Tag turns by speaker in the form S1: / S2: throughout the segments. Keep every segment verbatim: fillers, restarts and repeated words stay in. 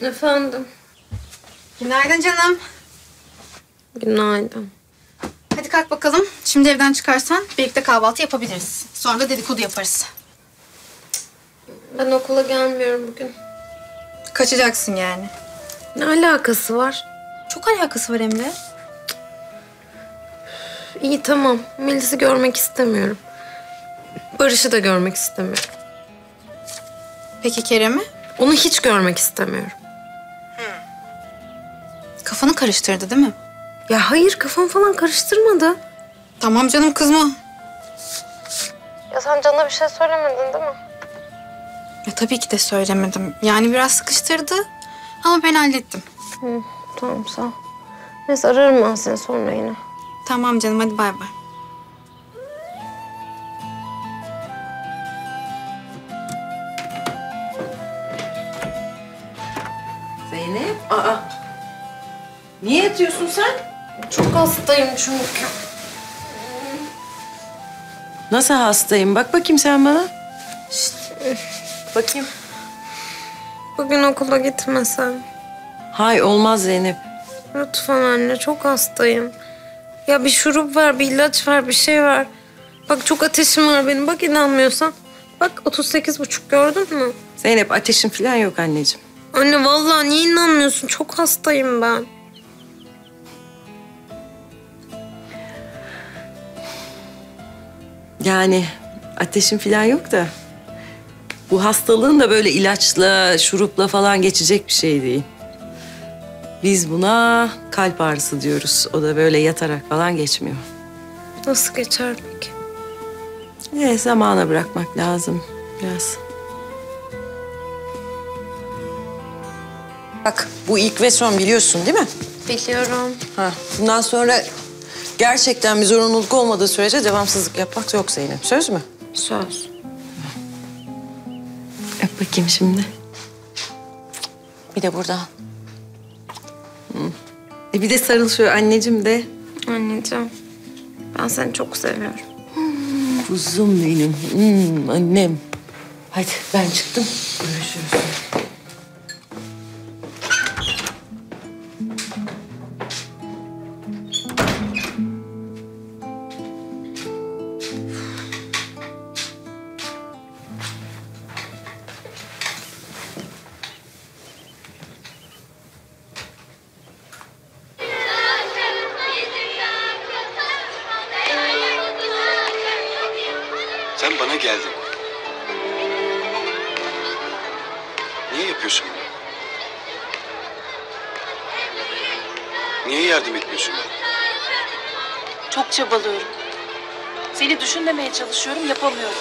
S1: Efendim?
S2: Günaydın canım.
S1: Günaydın.
S2: Hadi kalk bakalım. Şimdi evden çıkarsan birlikte kahvaltı yapabiliriz. Sonra da dedikodu yaparız.
S1: Ben okula gelmiyorum bugün.
S2: Kaçacaksın yani.
S1: Ne alakası var?
S2: Çok alakası var Emre.
S1: İyi tamam. Melis'i görmek istemiyorum. Barış'ı da görmek istemiyorum.
S2: Peki Kerem'i?
S1: Onu hiç görmek istemiyorum.
S2: Kafanı karıştırdı değil mi?
S1: Ya hayır, kafam falan karıştırmadı.
S2: Tamam canım, kızma.
S1: Ya sen Can'a bir şey söylemedin değil mi?
S2: Ya tabii ki de söylemedim. Yani biraz sıkıştırdı ama ben hallettim.
S1: Hı, tamam sağ ol. Neyse ararım ben seni sonra yine.
S2: Tamam canım, hadi bay bay.
S3: Zeynep, aa. Niye yatıyorsun sen?
S1: Çok hastayım çünkü.
S3: Nasıl hastayım? Bak bakayım sen bana. Şişt. Bakayım.
S1: Bugün okula gitmesem.
S3: Hay olmaz Zeynep.
S1: Lütfen anne, çok hastayım. Ya bir şurup ver, bir ilaç ver, bir şey ver. Bak çok ateşim var benim. Bak inanmıyorsan. Bak otuz sekiz buçuk, gördün mü?
S3: Zeynep ateşin falan yok anneciğim.
S1: Anne vallahi niye inanmıyorsun? Çok hastayım ben.
S3: Yani ateşin falan yok da... bu hastalığın da böyle ilaçla, şurupla falan geçecek bir şey değil. Biz buna kalp ağrısı diyoruz. O da böyle yatarak falan geçmiyor.
S1: Nasıl geçer peki?
S3: Ne zamana bırakmak lazım biraz. Bak bu ilk ve son, biliyorsun değil mi?
S1: Biliyorum.
S3: Ha, bundan sonra gerçekten bir zorunluluk olmadığı sürece devamsızlık yapmak yok Zeynep. Söz mü?
S1: Söz.
S3: Öp bakayım şimdi. Bir de burada. E bir de sarıl şöyle anneciğim de.
S1: Anneciğim, ben seni çok seviyorum.
S3: Kuzum benim, hmm, annem. Hadi ben çıktım. Görüşürüz.
S4: Sen bana geldin. Niye yapıyorsun bunu? Niye yardım etmiyorsun bana?
S5: Çok çabalıyorum. Seni düşünmemeye çalışıyorum, yapamıyorum.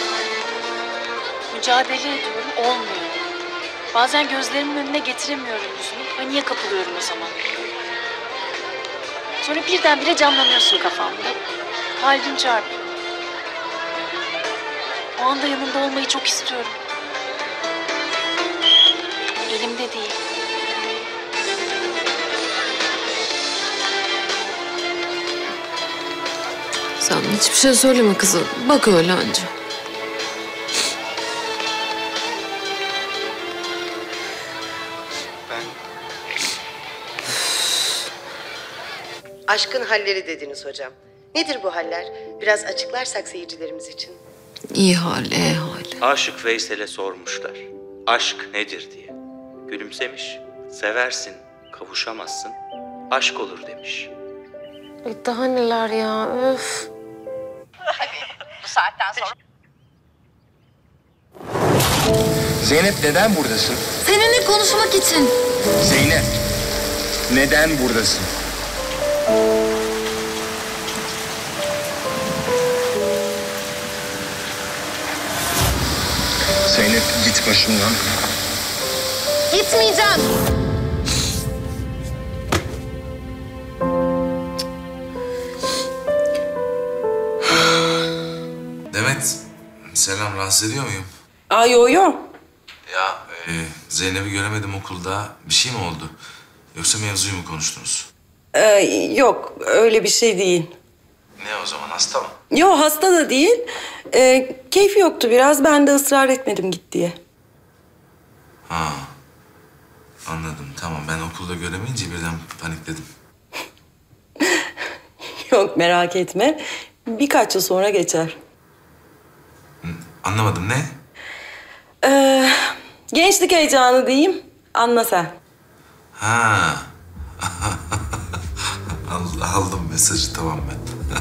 S5: Mücadele ediyorum, olmuyor. Bazen gözlerimin önüne getiremiyorum yüzünü. Paniğe kapılıyorum o zaman. Sonra birdenbire canlanıyorsun kafamda. Kalbim çarpıyor. O anda yanında olmayı çok istiyorum. Elimde değil.
S1: Sen hiçbir şey söyleme kızım. Bak öyle anca.
S4: Ben...
S6: Aşkın halleri dediniz hocam. Nedir bu haller? Biraz açıklarsak seyircilerimiz için.
S1: İyi hal, iyi hal.
S7: Aşık Veysel'e sormuşlar. Aşk nedir diye. Gülümsemiş. Seversin, kavuşamazsın. Aşk olur demiş.
S1: E daha neler ya, öf.
S8: Bu saatten sonra...
S4: Zeynep neden buradasın?
S2: Seninle konuşmak için.
S4: Zeynep, neden buradasın? Zeynep git başımdan.
S2: Gitmeyeceğim.
S9: Demet, selam, rahatsız ediyor muyum?
S3: Aa yo yo.
S9: Ya e, Zeynep'i göremedim okulda. Bir şey mi oldu? Yoksa mevzuyu mu konuştunuz?
S3: Ee, yok öyle bir şey değil.
S9: Ne o zaman, hasta mı?
S3: Yo hasta da değil. Ee, keyfi yoktu biraz. Ben de ısrar etmedim git diye.
S9: Ha. Anladım. Tamam. Ben okulda göremeyince birden panikledim.
S3: Yok merak etme. Birkaç yıl sonra geçer.
S9: Hı, anlamadım. Ne?
S3: Ee, gençlik heyecanı diyeyim. Anla sen.
S9: Ha. Allah, aldım mesajı. Tamam ben.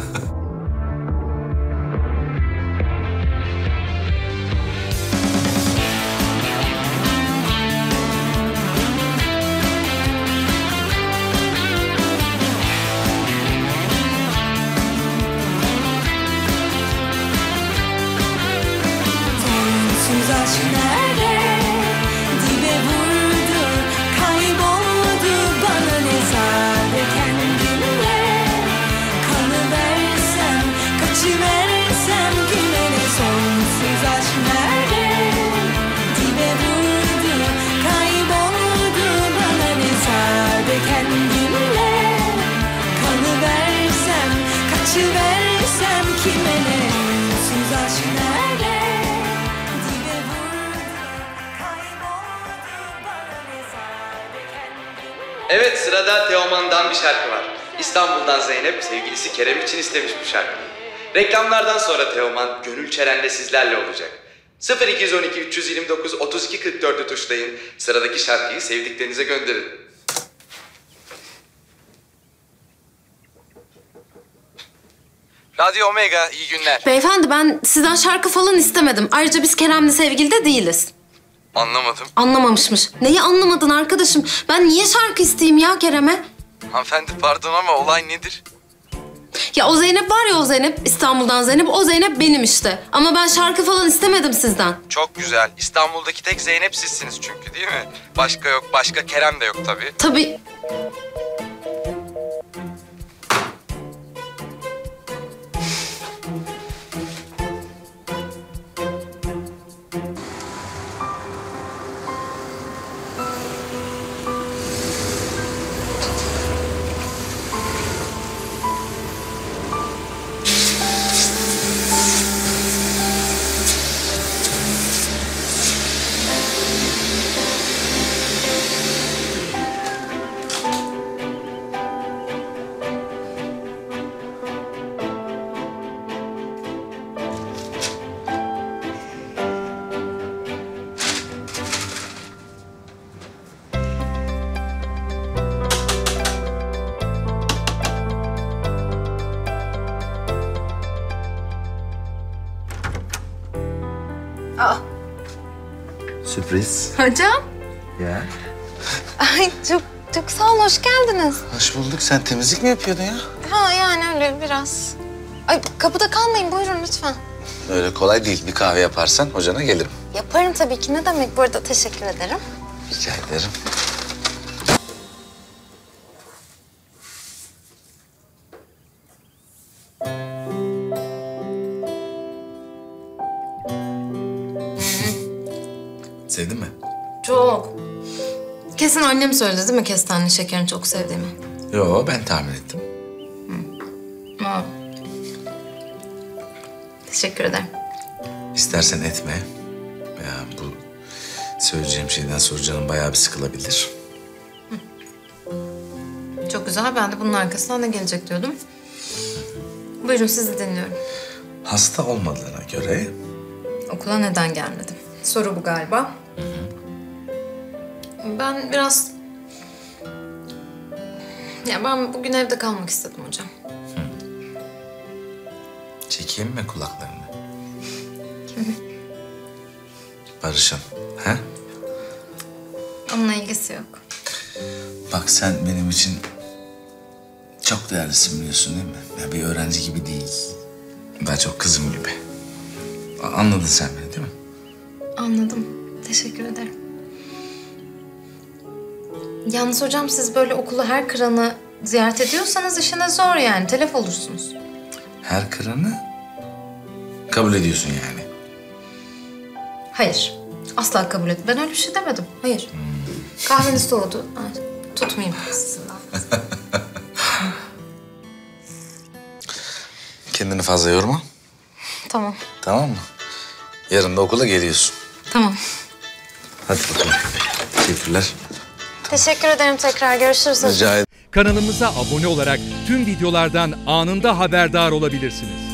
S10: Evet, sırada Teoman'dan bir şarkı var. İstanbul'dan Zeynep sevgilisi Kerem için istemiş bu şarkıyı. Reklamlardan sonra Teoman Gönül Çeren'le sizlerle olacak. sıfır iki on iki üç yüz yirmi dokuz otuz iki kırk dört'ü tuşlayın. Sıradaki şarkıyı sevdiklerinize gönderin. Radyo Omega, iyi günler.
S1: Beyefendi ben sizden şarkı falan istemedim. Ayrıca biz Kerem'le sevgili de değiliz.
S10: Anlamadım.
S1: Anlamamışmış. Neyi anlamadın arkadaşım? Ben niye şarkı isteyeyim ya Kerem'e?
S10: Hanımefendi pardon ama olay nedir?
S1: Ya o Zeynep var ya o Zeynep, İstanbul'dan Zeynep. O Zeynep benim işte. Ama ben şarkı falan istemedim sizden.
S10: Çok güzel. İstanbul'daki tek Zeynep sizsiniz çünkü değil mi? Başka yok, başka Kerem de yok tabii.
S1: Tabii. Aa.
S11: Sürpriz.
S1: Hocam.
S11: Ya.
S1: Ay çok çok sağ olun, hoş geldiniz.
S11: Hoş bulduk. Sen temizlik mi yapıyordun ya?
S1: Ha yani öyle biraz. Ay kapıda kalmayın, buyurun lütfen.
S11: Öyle kolay değil. Bir kahve yaparsan hocana gelirim.
S1: Yaparım tabii ki. Ne demek, bu arada teşekkür ederim.
S11: Rica ederim.
S9: Sevdin mi?
S1: Çok. Kesin annem söyledi değil mi kestaneli şekerini çok sevdiğimi?
S9: Yo, ben tahmin ettim.
S1: Ha. Teşekkür ederim.
S9: İstersen etme. Ya bu söyleyeceğim şeyden sonra canım bayağı bir sıkılabilir.
S1: Çok güzel. Ben de bunun arkasından ne gelecek diyordum. Buyurun, sizi dinliyorum.
S9: Hasta olmadığına göre...
S1: Okula neden gelmedim? Soru bu galiba.
S9: Hı hı.
S1: Ben biraz... Ya ben bugün evde kalmak istedim hocam.
S9: Hı. Çekeyim mi kulaklarını?
S1: Kimi?
S9: Barış'ın. He?
S1: Onunla ilgisi yok.
S9: Bak sen benim için çok değerlisin, biliyorsun değil mi? Ya bir öğrenci gibi değil. Daha çok kızım gibi. A- Anladın sen beni değil mi?
S1: Anladım. Teşekkür ederim. Yalnız hocam siz böyle okulu her kıranı ziyaret ediyorsanız işiniz zor yani. Telef olursunuz.
S9: Her kıranı kabul ediyorsun yani.
S1: Hayır. Asla kabul et. Ben öyle bir şey demedim. Hayır. Hmm. Kahveniz soğudu. Ay, tutmayayım sizin de.
S9: Kendini fazla yorma.
S1: Tamam.
S9: Tamam mı? Yarın da okula geliyorsun.
S1: Tamam.
S9: Hadi bakalım. Teşekkürler.
S1: Teşekkür ederim tekrar. Görüşürüz hocam.
S9: Rica ederim.
S12: Kanalımıza abone olarak tüm videolardan anında haberdar olabilirsiniz.